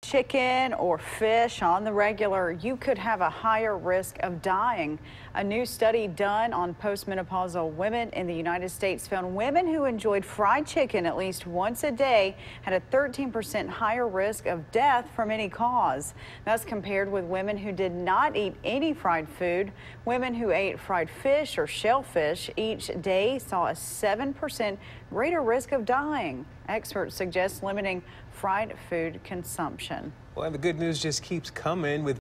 chicken or fish on the regular, you could have a higher risk of dying. A new study done on postmenopausal women in the United States found women who enjoyed fried chicken at least once a day had a 13% higher risk of death from any cause. That's compared with women who did not eat any fried food. Women who ate fried fish or shellfish each day saw a 7% greater risk of dying. Experts suggest limiting fried food consumption. Well, and the good news just keeps coming with